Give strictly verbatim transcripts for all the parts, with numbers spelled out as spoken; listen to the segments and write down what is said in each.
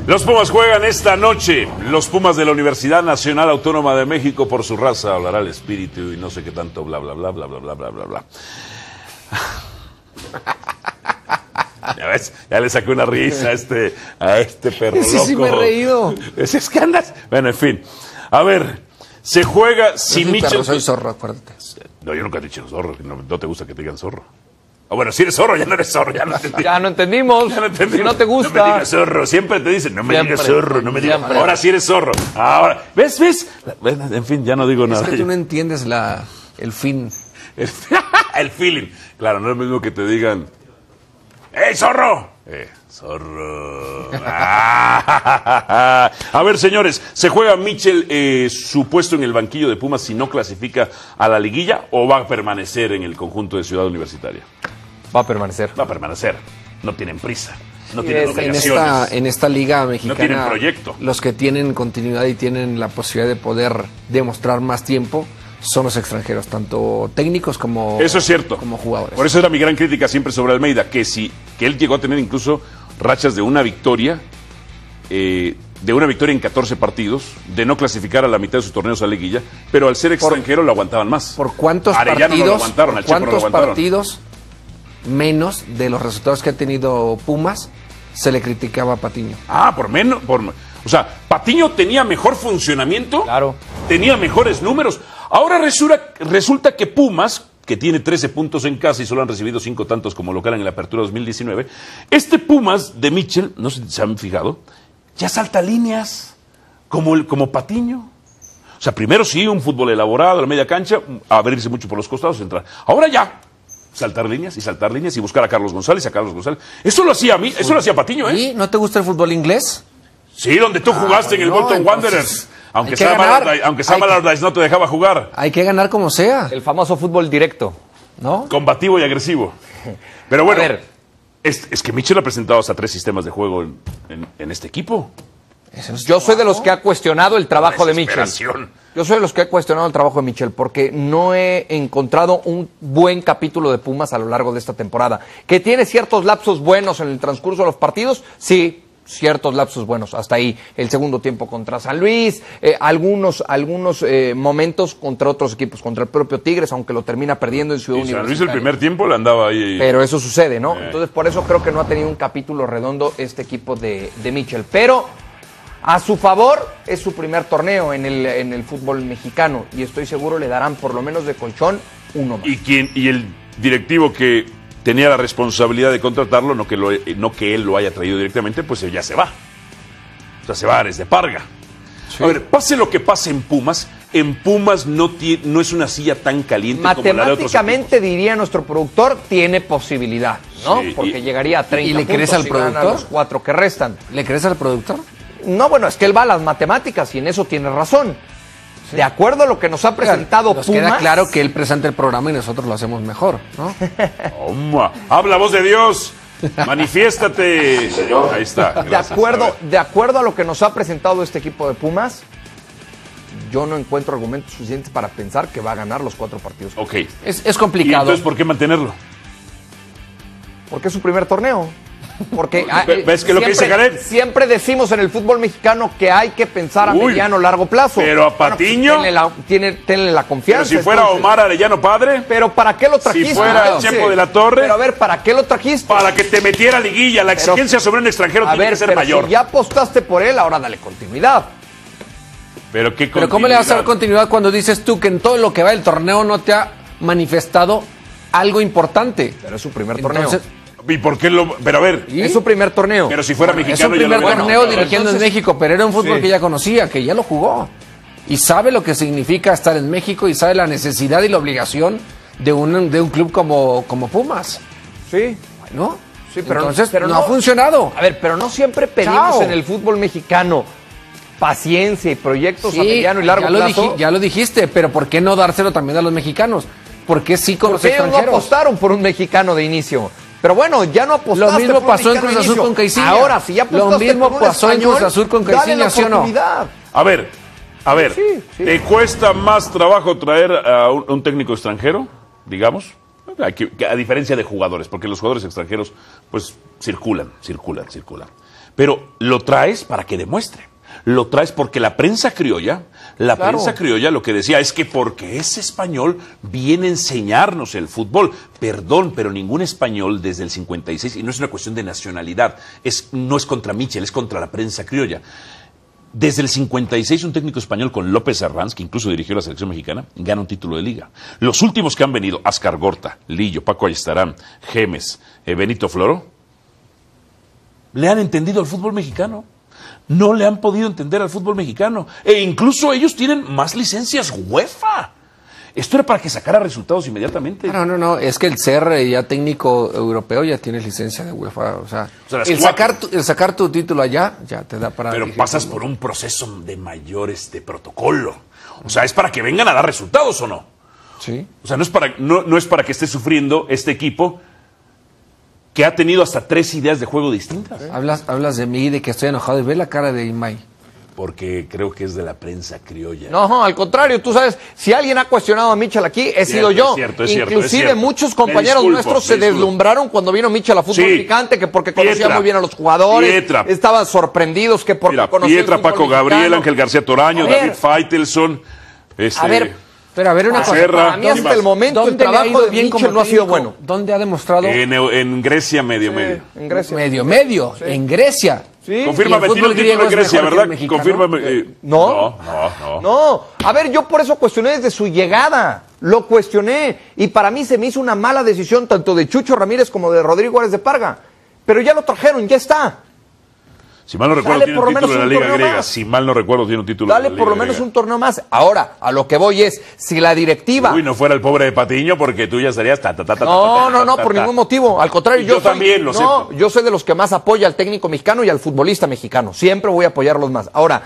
Los Pumas juegan esta noche. Los Pumas de la Universidad Nacional Autónoma de México, por su raza hablará el espíritu y no sé qué tanto, bla, bla, bla, bla, bla, bla, bla, bla, bla. Ya ves, ya le saqué una risa a este, a este perro Sí, loco. sí me he reído. Es, es que andas. Bueno, en fin. A ver, se juega si Soy Mitchell... perro, soy zorro, acuérdate. No, yo nunca he dicho zorro. No, no te gusta que te digan zorro. Ah, bueno, si eres zorro, ya no eres zorro, ya no entendí. Ya no entendimos. Ya no entendí. Si no te gusta. No me digas zorro, siempre te dicen, no me Siempre. digas zorro, no me digas. Siempre. Ahora sí eres zorro. Ahora, ¿ves, ves? En fin, ya no digo nada. Es que tú no entiendes la, el fin. El, el feeling. Claro, no es lo mismo que te digan, ¡ey, zorro! Eh, zorro. Ah. A ver, señores, ¿se juega Mitchell eh, su puesto en el banquillo de Pumas si no clasifica a la liguilla o va a permanecer en el conjunto de Ciudad Universitaria? Va a permanecer. Va a permanecer. No tienen prisa. No Sí, tienen es- en En obligaciones. esta, en esta liga mexicana, tienen proyecto. los que tienen continuidad y tienen la posibilidad de poder demostrar más tiempo son los extranjeros, tanto técnicos como, Eso es cierto. como jugadores. Por eso era mi gran crítica siempre sobre Almeida, que si que él llegó a tener incluso rachas de una victoria, eh, de una victoria en catorce partidos, de no clasificar a la mitad de sus torneos a la liguilla, pero al ser extranjero lo aguantaban más. ¿Por cuántos Arellano no lo partidos, aguantaron, por al Chepo no lo cuántos aguantaron. partidos menos de los resultados que ha tenido Pumas se le criticaba a Patiño? Ah, por menos, por, o sea, Patiño tenía mejor funcionamiento, Claro. tenía mejores números. Ahora resulta, resulta que Pumas, que tiene trece puntos en casa y solo han recibido cinco tantos como local en la apertura dos mil diecinueve, este Pumas de Mitchell, no sé si se han fijado, ya salta líneas, como, el, como Patiño. O sea, primero sí, un fútbol elaborado, a la media cancha, abrirse mucho por los costados, entrar. Ahora ya, saltar líneas y saltar líneas y buscar a Carlos González, a Carlos González. Eso lo hacía a mí, eso lo hacía Patiño, ¿eh? ¿Y no te gusta el fútbol inglés? Sí, donde tú jugaste en el bueno, Bolton entonces, Wanderers. Aunque hay que Sam ganar. Allardyce, aunque Sam Hay que- Allardyce no te dejaba jugar. Hay que ganar como sea, El famoso fútbol directo. ¿no? Combativo y agresivo. Pero bueno, A ver. es, es que Mitchell ha presentado hasta tres sistemas de juego en, en- en este equipo. Ese es Yo soy de los que ha cuestionado el trabajo de Mitchell. Desesperación. Yo soy de los que ha cuestionado el trabajo de Mitchell porque no he encontrado un buen capítulo de Pumas a lo largo de esta temporada. Que tiene ciertos lapsos buenos en el transcurso de los partidos, sí, ciertos lapsos buenos. Hasta ahí, el segundo tiempo contra San Luis, eh, algunos, algunos eh, momentos contra otros equipos, contra el propio Tigres, aunque lo termina perdiendo en Ciudad Y San Luis el Universitaria. primer tiempo le andaba ahí. Pero eso sucede, ¿no? Eh. Entonces, por eso creo que no ha tenido un capítulo redondo este equipo de, de Mitchell. Pero, a su favor, es su primer torneo en el, en el fútbol mexicano. Y estoy seguro le darán, por lo menos de colchón, uno más. Y, quien, y el directivo que tenía la responsabilidad de contratarlo, no que, lo, no que él lo haya traído directamente, pues ya se va. O sea, se va a Ares de Parga. A ver, pase lo que pase en Pumas, en Pumas no, tie- no es una silla tan caliente como la de otros Matemáticamente, diría nuestro productor, tiene posibilidad, ¿no? Sí, Porque y- llegaría a treinta ¿y le crees puntos al si gana productor? los cuatro que restan. ¿Le crees al productor? No, bueno, es que él va a las matemáticas y en eso tiene razón. De acuerdo a lo que nos ha presentado Nos Pumas... queda claro que él presenta el programa y nosotros lo hacemos mejor, ¿no? Toma, habla voz de Dios, manifiéstate. Ahí está. De gracias. acuerdo, A ver. de acuerdo a lo que nos ha presentado este equipo de Pumas, yo no encuentro argumentos suficientes para pensar que va a ganar los cuatro partidos. Ok. Es, es ¿Y complicado. entonces por qué mantenerlo? Porque es su primer torneo. Porque ah, Ve- ¿ves que lo que dice siempre- Jared? Siempre decimos en el fútbol mexicano que hay que pensar a Uy, mediano o largo plazo. pero a Bueno, pues, Patiño. tenle, la, tiene- tenle la Pero confianza. si fuera entonces. Omar Arellano padre, Pero ¿para qué lo trajiste? fuera entonces? Chepo de la Torre. Pero a ver, ¿para qué lo trajiste? para que te metiera liguilla, la Pero- exigencia sobre un extranjero a tiene ver, que ser pero mayor. si ya apostaste por él, ahora dale continuidad. Pero qué Pero ¿cómo le vas a dar continuidad? continuidad cuando dices tú que en todo lo que va del torneo no te ha manifestado algo importante? Pero es su primer torneo. Entonces, ¿Y por qué lo...? Pero a ver, ¿y? Es su primer torneo. pero si fuera es mexicano su ya lo primer hubiera- torneo Bueno, dirigiendo entonces- en México, pero era un fútbol Sí. que ya conocía, que ya lo jugó. Y sabe lo que significa estar en México y sabe la necesidad y la obligación de un, de un club como, como Pumas. Sí. ¿No? Sí, pero- Entonces, pero no, no- ha funcionado. A ver, pero no siempre pedimos Chao. en el fútbol mexicano paciencia y proyectos Sí, a mediano y largo ya lo, plazo. diji- ya lo dijiste, pero ¿por qué no dárselo también a los mexicanos? ¿Por qué sí con los Porque ellos no extranjeros? apostaron por un mexicano de inicio. Pero bueno, ya no apostaste Lo mismo por un pasó en mexicano Cruz de Azul inicio. con Caixinha. Ahora, si ya Lo apostaste mismo por un pasó en español, Cruz Azul con dale Caixinha, la ¿sí o no? oportunidad. A ver, a ver, Sí, sí. ¿te cuesta más trabajo traer a un, un técnico extranjero, digamos? Hay que- que a diferencia de jugadores, porque los jugadores extranjeros, pues, circulan, circulan, circulan. Pero lo traes para que demuestre. Lo traes porque la prensa criolla, la Claro. prensa criolla lo que decía es que porque es español viene a enseñarnos el fútbol. Perdón, pero ningún español desde el cincuenta y seis, y no es una cuestión de nacionalidad, es, no es contra Michel, es contra la prensa criolla. Desde el cincuenta y seis, un técnico español con López Herranz, que incluso dirigió la selección mexicana, gana un título de liga. Los últimos que han venido, Ascar Gorta, Lillo, Paco Ayestarán, Gemes, eh, Benito Floro, le han entendido al fútbol mexicano. No le han podido entender al fútbol mexicano. E incluso ellos tienen más licencias UEFA. Esto era para que sacara resultados inmediatamente. No, no, no, es que el ser eh, ya técnico europeo ya tienes licencia de UEFA, o sea, O sea, las el, cuatro. sacar tu, el sacar tu título allá ya te da para... Pero dirigir pasas fútbol. por un proceso de mayor este protocolo. O sea, es para que vengan a dar resultados o no. Sí. O sea, no es para, no, no es para que esté sufriendo este equipo que ha tenido hasta tres ideas de juego distintas. Hablas, hablas de mí, de que estoy enojado y ve la cara de Imai. Porque creo que es de la prensa criolla. No, al contrario, tú sabes, si alguien ha cuestionado a Michel aquí, he sido yo. es cierto, es cierto, Inclusive es cierto. muchos Me compañeros disculpo, nuestros me se disculpo. deslumbraron cuando vino Michel a fútbol Sí. picante, que porque conocía Pietra. muy bien a los jugadores, Pietra. estaban sorprendidos que porque Mira, conocía el Pietra, fútbol Paco Gabriel, mexicano. Ángel García Toraño, A ver. David Faitelson. Este, A ver, Pero a ver una cosa, Serra. Para mí ¿Quién hasta más? el momento el ¿dónde le ha trabajo ido de bien Michel como no ha sido técnico? bueno. ¿Dónde ha demostrado? en, en Grecia, medio medio. En Grecia. Medio, medio, en Grecia. Sí. Confírmame, ¿Y el tiene un fútbol título griego en es Grecia, mejor que ¿verdad? el mexicano? Confírmame. eh, No. No, no, no. No, a ver, yo por eso cuestioné desde su llegada, lo cuestioné, y para mí se me hizo una mala decisión tanto de Chucho Ramírez como de Rodrigo Juárez de Parga, pero ya lo trajeron, ya está. Si mal no recuerdo, Dale tiene por un lo título en menos la un Liga torneo Griega. más. Si mal no recuerdo, tiene un título Dale en la por Liga lo menos griega. un torneo más. Ahora, a lo que voy es, si la directiva... Uy, no fuera el pobre de Patiño, porque tú ya estarías... Ta, ta, ta, ta, No, ta, no, ta, no, ta, por ta. ningún motivo. Al contrario, Y yo, yo soy- también lo no, acepto. yo soy de los que más apoya al técnico mexicano y al futbolista mexicano. Siempre voy a apoyarlos más. Ahora,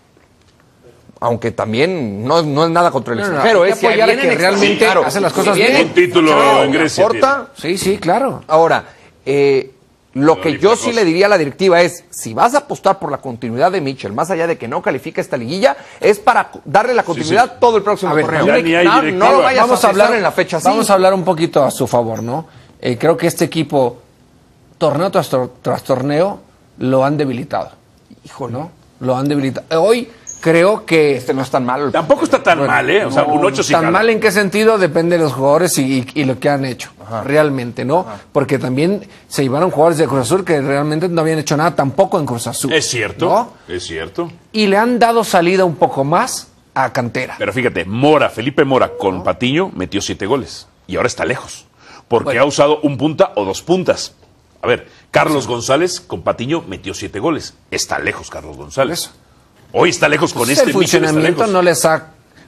aunque también no, no es nada contra el No, no, no, extranjero, hay que es si apoyar a vienen que realmente extranjeros, hacen las si cosas vienen- bien. Un título Claro, en Grecia aporta. Sí, sí, claro. Ahora, eh, lo que Oye, yo otra sí cosa. le diría a la directiva es, si vas a apostar por la continuidad de Michel, más allá de que no califique esta liguilla, es para cu- darle la continuidad sí. todo el próximo A ver, torneo. ya ni hay no, directiva. no lo vayas Vamos a a hablar hablar en la fecha así. Vamos a hablar un poquito a su favor, ¿no? Eh, creo que este equipo, torneo tras, tor- tras torneo, lo han debilitado. Hijo, ¿no? Lo han debilitado. Hoy creo que... Este no es tan malo. Tampoco está tan Bueno, mal, ¿eh? O sea, no, un ocho sí ¿Tan jala. mal en qué sentido? Depende de los jugadores y, y- y lo que han hecho, realmente, ¿no? Porque también se llevaron jugadores de Cruz Azul que realmente no habían hecho nada tampoco en Cruz Azul. Es cierto, ¿no? es cierto. Y le han dado salida un poco más a Cantera. Pero fíjate, Mora, Felipe Mora con Patiño metió siete goles. Y ahora está lejos. Porque Bueno. ha usado un punta o dos puntas. A ver, Carlos González con Patiño metió siete goles. Está lejos Carlos González. Eso. Hoy está lejos con Pues este el Michel, está funcionamiento lejos. no les ha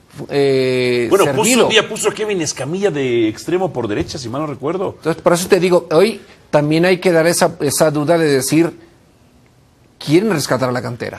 eh, Bueno, puso servido. un día puso a Kevin Escamilla de extremo por derecha, si mal no recuerdo. Entonces, por eso te digo, hoy también hay que dar esa, esa duda de decir, quieren rescatar a la cantera.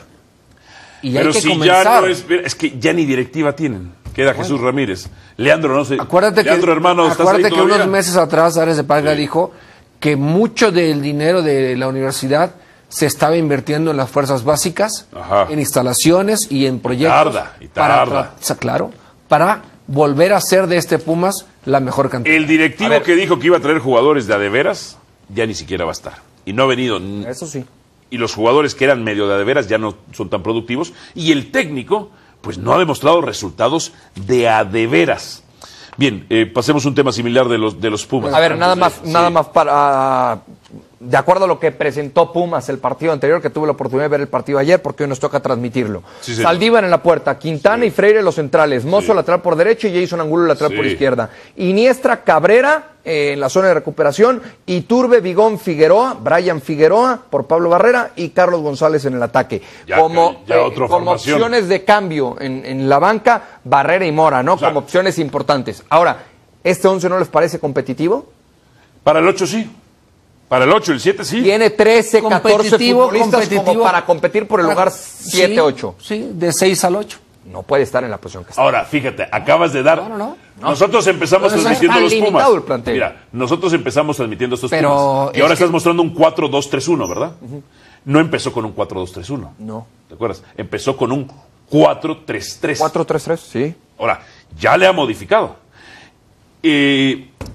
Y Pero hay que si comenzar. ya no es, es que ya ni directiva tienen. Queda Jesús Ramírez. Leandro, no sé. Acuérdate que, Leandro, hermano, ¿estás acuérdate ahí que todavía? unos meses atrás Ares de Parga Sí. dijo que mucho del dinero de la universidad se estaba invirtiendo en las fuerzas básicas, Ajá. en instalaciones y en proyectos. tarda, y tarda. Para, tra- claro, para volver a hacer de este Pumas la mejor cantera. El directivo A ver. que dijo que iba a traer jugadores de a de veras, ya ni siquiera va a estar. Y no ha venido. n- Eso sí. Y los jugadores que eran medio de a de veras ya no son tan productivos. Y el técnico, pues no ha demostrado resultados de a de veras. Bien, eh, pasemos a un tema similar de los, de los Pumas. A ver, Antes nada de- más, sí. nada más para... De acuerdo a lo que presentó Pumas el partido anterior, que tuve la oportunidad de ver el partido ayer, porque hoy nos toca transmitirlo. Sí, señor. Saldívar en la puerta, Quintana y Freire los centrales, Mozo Sí. lateral por derecha y Jason Angulo lateral por Sí. izquierda. Iniestra, Cabrera eh, en la zona de recuperación, Iturbe, Vigón, Figueroa, Brian Figueroa por Pablo Barrera y Carlos González en el ataque. Ya como que- ya eh, otra como formación. opciones de cambio en, en la banca, Barrera y Mora, ¿no? sea, como opciones importantes. Ahora, ¿este once no les parece competitivo? Para el ocho sí. Para el ocho, el siete sí. Tiene trece, catorce Competitivo, futbolistas como competitivo. para competir por el lugar siete, ocho. Sí, sí, de seis al ocho. No puede estar en la posición que está. Ahora, fíjate, acabas de dar. No, no, no. Nosotros empezamos Pero eso transmitiendo está los Pumas. limitado el plantel. Mira, nosotros empezamos transmitiendo estos Pero Pumas. Y es ahora que- estás mostrando un cuatro dos tres uno, ¿verdad? No empezó con un cuatro dos tres uno. No. ¿Te acuerdas? Empezó con un cuatro tres tres. cuatro tres tres, sí. Ahora, ya le ha modificado. Eh,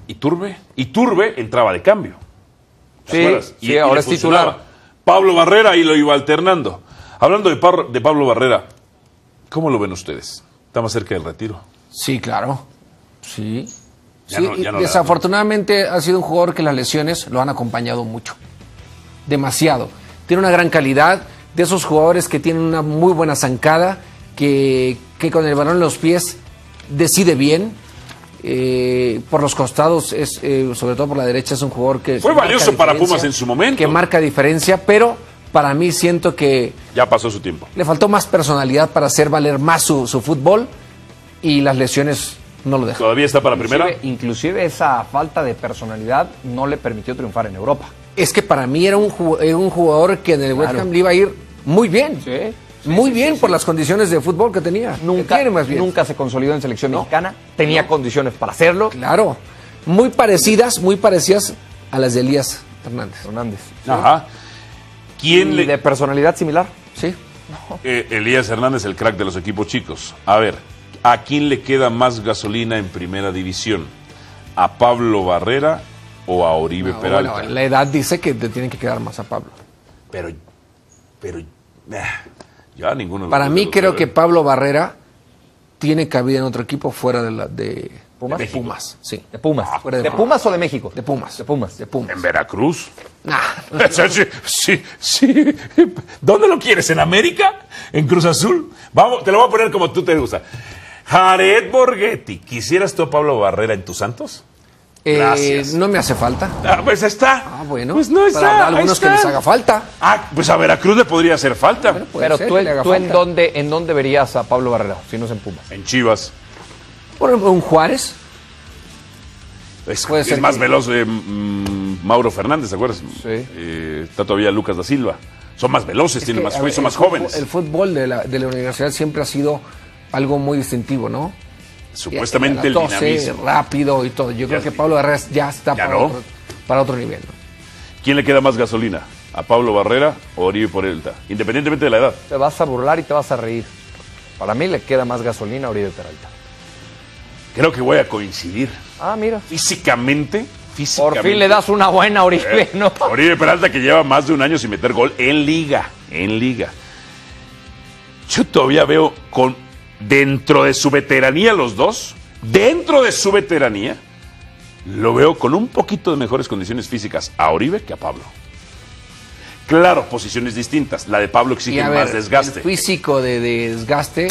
Iturbe. Iturbe entraba de cambio. ¿Te Sí, acuerdas? sí, ahora le es titular. funcionaba. Pablo Barrera y lo iba alternando. Hablando de, Par- de Pablo Barrera, ¿cómo lo ven ustedes? Está más cerca del retiro. Sí, claro. Sí. Ya Sí, no- ya no y le da, desafortunadamente ha sido un jugador que las lesiones lo han acompañado mucho. Demasiado. Tiene una gran calidad, de esos jugadores que tienen una muy buena zancada, que, que con el balón en los pies decide bien. Eh, por los costados, es eh, sobre todo por la derecha, es un jugador que... Fue que marca valioso para diferencia, Pumas en su momento. Que marca diferencia, pero para mí siento que Ya pasó su tiempo. le faltó más personalidad para hacer valer más su, su fútbol y las lesiones no lo dejan. ¿Todavía está para primera? Inclusive, inclusive esa falta de personalidad no le permitió triunfar en Europa. Es que para mí era un, ju- era un jugador que en el West Ham le iba a ir muy bien. Sí. muy bien por las condiciones de fútbol que tenía. Que Nunca, tiene más bien. nunca se consolidó en selección No. mexicana, tenía condiciones para hacerlo. Claro. Muy parecidas, muy parecidas a las de Elías Hernández. Hernández. Ajá. ¿Quién ¿Y le... de personalidad similar? Sí. Eh, Elías Hernández, el crack de los equipos chicos. A ver, ¿a quién le queda más gasolina en primera división? ¿A Pablo Barrera o a Oribe No, Peralta? bueno, la edad dice que te tiene que quedar más a Pablo. Pero, pero, ah, ya ninguno. de los Para dos mí lo creo sabe. que Pablo Barrera tiene cabida en otro equipo fuera de la de ¿Pumas? de México. Pumas, sí. ¿De Pumas? fuera de ¿De Pumas. Pumas o de México? De Pumas. De Pumas. De Pumas. En Veracruz. Nah, sí, sí, sí. ¿Dónde lo quieres? ¿En América? ¿En Cruz Azul? Vamos, te lo voy a poner como tú te gusta. Jared Borghetti, ¿quisieras tú a Pablo Barrera en tus Santos? eh, Gracias. no me hace falta. Ah, pues está. Ah, bueno. Pues no está. Para algunos ahí está. que les haga falta. Ah, pues a Veracruz le podría hacer falta. Bueno, puede Pero ser tú, que le haga tú en, falta. dónde, ¿en dónde verías a Pablo Barrera, si no es en Pumas? En Chivas. Por ejemplo, un Juárez. Es, Puede es ser más que- veloz eh, mm, Mauro Fernández, ¿te acuerdas? Sí. Eh, está todavía Lucas da Silva. Son más veloces, Es tienen que, más, a ver, son más el fútbol- jóvenes. El fútbol de la, de la universidad siempre ha sido algo muy distintivo, ¿no? Supuestamente el La tose, dinamismo. rápido y todo. Yo Ya- creo que Pablo Barrera ya está ya para, no. otro, para otro nivel, ¿no? ¿Quién le queda más gasolina? ¿A Pablo Barrera o Oribe Peralta? Independientemente de la edad. Te vas a burlar y te vas a reír. Para mí le queda más gasolina a Oribe Peralta. Creo que voy a coincidir. Ah, mira. Físicamente, físicamente. Por fin le das una buena a Oribe, Eh, ¿no? Oribe Peralta, que lleva más de un año sin meter gol en liga, en liga. Yo todavía veo con dentro de su veteranía los dos, dentro de su veteranía, lo veo con un poquito de mejores condiciones físicas a Oribe que a Pablo. Claro, posiciones distintas. La de Pablo Y exige a ver, más desgaste. el físico de, de desgaste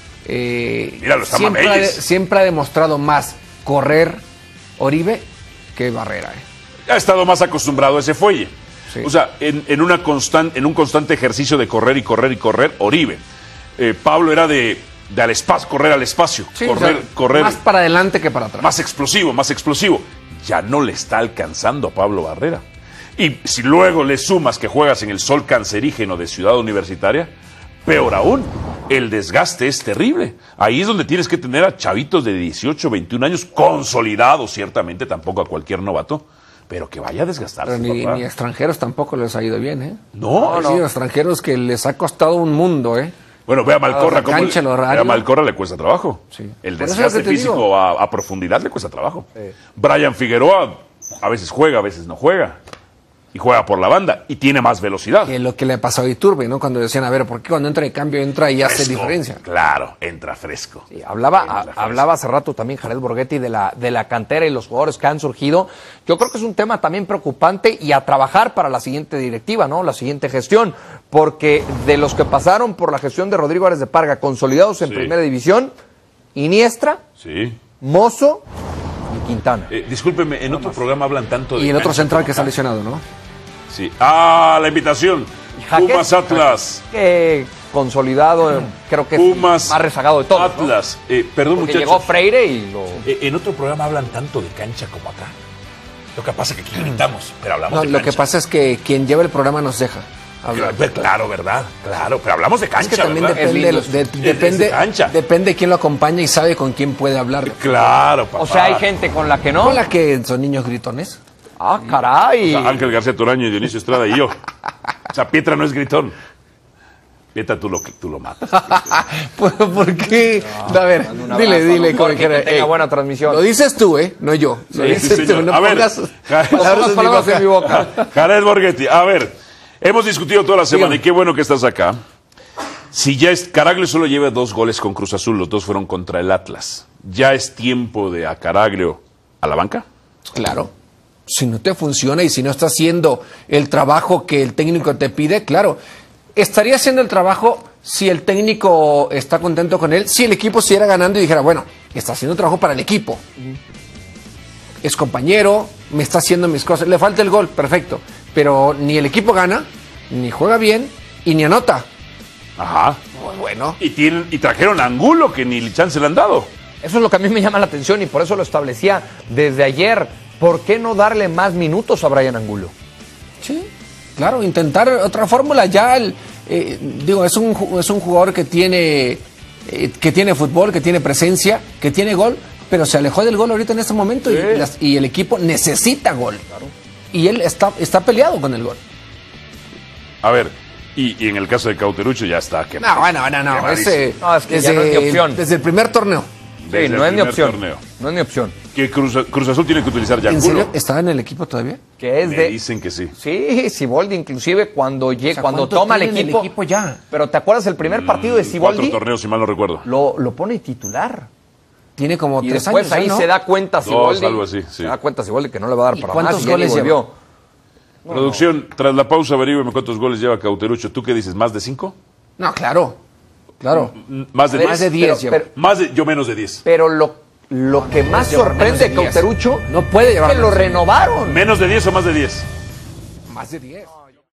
eh, Míralo, está siempre, ha, Mameyes. siempre ha demostrado más correr Oribe que Barrera. ¿eh? Ha estado más acostumbrado a ese fuelle. Sí. O sea, en, en, una constan- en un constante ejercicio de correr y correr y correr, Oribe. Eh, Pablo era de, de al espacio, correr al espacio, Sí, correr, o sea, correr más para adelante que para atrás. más explosivo, más explosivo. Ya no le está alcanzando a Pablo Barrera. Y si luego le sumas que juegas en el sol cancerígeno de Ciudad Universitaria, peor aún, el desgaste es terrible. Ahí es donde tienes que tener a chavitos de dieciocho, veintiún años, consolidados ciertamente, tampoco a cualquier novato, pero que vaya a desgastarse. Pero ni, papá. ni a extranjeros tampoco les ha ido bien, ¿eh? No, Ha no. sido extranjeros que les ha costado un mundo, ¿eh? Bueno, ve a Malcorra, la cómo cancha, le, el horario. ve a Malcorra le cuesta trabajo. Sí. El Por eso es desgaste que te físico digo. a, a profundidad le cuesta trabajo. Brian Figueroa a veces juega, a veces no juega. Y juega por la banda y tiene más velocidad. Que lo que le ha pasado a Iturbe, ¿no? Cuando decían, a ver, ¿por qué cuando entra de cambio entra y hace Fresco. diferencia? Claro, entra fresco. Sí, hablaba, Entra a- fresco. hablaba hace rato también Jared Borghetti de la, de la cantera y los jugadores que han surgido. Yo creo que es un tema también preocupante y a trabajar para la siguiente directiva, ¿no? La siguiente gestión. Porque de los que pasaron por la gestión de Rodrigo Ares de Parga, consolidados en Sí. primera división, Iniestra, Sí. Mozo y Quintana. Eh, discúlpeme, en otro programa hablan tanto de. Y el otro cancha central como que está acá. lesionado, ¿no? Sí. Ah, la invitación. Jaque- Pumas Atlas. Que consolidado, eh, creo que es Pumas más rezagado de todos, ¿no? Atlas. Eh, perdón, Porque muchachos. llegó Freire y lo... Eh, en otro programa hablan tanto de cancha como acá. Lo que pasa es que aquí gritamos, pero hablamos No, de lo cancha. que pasa es que quien lleva el programa nos deja hablar. Claro, claro, ¿verdad? Claro, pero hablamos de cancha, Es que también ¿verdad? depende, Es lindo. de- Es- es depende, de cancha. depende de quién lo acompaña y sabe con quién puede hablar. Claro, papá. O sea, hay gente con la que no. Con la que son niños gritones. Ah, caray. O sea, Ángel García Toraño y Dionisio Estrada y yo. O sea, Pietra no es gritón. Neta, tú lo, tú lo matas. ¿Por, ¿Por qué? No, a ver, un dile, abrazo, dile. don Como Jorge, dijera, que tenga "Ey, buena transmisión". Lo dices tú, ¿eh? No yo. Lo Sí, dices sí, tú, señor. no A ver, pongas Jared- palabras, palabras en mi boca. Jared Borghetti, a ver, hemos discutido toda la semana Dígame. y qué bueno que estás acá. Si ya es, Caraglio solo lleva dos goles con Cruz Azul, los dos fueron contra el Atlas. ¿Ya es tiempo de a Caraglio a la banca? Claro. Si no te funciona y si no está haciendo el trabajo que el técnico te pide, claro. Estaría haciendo el trabajo si el técnico está contento con él, si el equipo siguiera ganando y dijera, bueno, está haciendo trabajo para el equipo. Es compañero, me está haciendo mis cosas. Le falta el gol, perfecto. Pero ni el equipo gana, ni juega bien y ni anota. Ajá. Muy bueno. Y, tienen, y trajeron a Angulo, que ni chance le han dado. Eso es lo que a mí me llama la atención y por eso lo establecía desde ayer. ¿Por qué no darle más minutos a Brian Angulo? Sí, claro, intentar otra fórmula. Ya, el, eh, digo, es un, ju- es un jugador que tiene, eh, que tiene fútbol, que tiene presencia, que tiene gol, pero se alejó del gol ahorita en este momento y, Sí. las- y el equipo necesita gol. Y él está, está peleado con el gol. A ver, y, y en el caso de Cauterucho ya está. Que No, bueno, no, no. Quemadísimo. Ese, No, es que ya no es ni desde, opción. el, desde el primer torneo. Desde Sí, el no es ni primer opción. torneo. No es ni opción. Que Cruz, Cruz Azul tiene que utilizar ya ¿En Angulo. serio? ¿Estaba en el equipo todavía? Que es Me de... dicen que sí. Sí, Siboldi inclusive cuando, llega, O sea, cuando ¿cuánto toma el tiene en equipo, el equipo ya? Pero ¿te acuerdas el primer partido de Cuatro Siboldi? torneos, si mal no recuerdo. Lo, lo pone titular. Tiene como Y tres después años. ahí ¿no? se da cuenta Dos, Siboldi. algo así, sí. Se da cuenta Siboldi que no le va a dar ¿Y para cuántos más. y ya goles ni volvió. Producción, tras la pausa, averígüeme cuántos goles lleva Cauterucho. ¿Tú qué dices? ¿Más de cinco? No, claro. Claro. ¿Más de Más diez? de diez Pero- lleva. pero- Más de, yo menos de diez. Pero lo, lo que más lleva sorprende menos de de diez. Cauterucho No puede es llevar que lo menos de diez. renovaron. ¿Menos de diez o más de diez? Más de diez.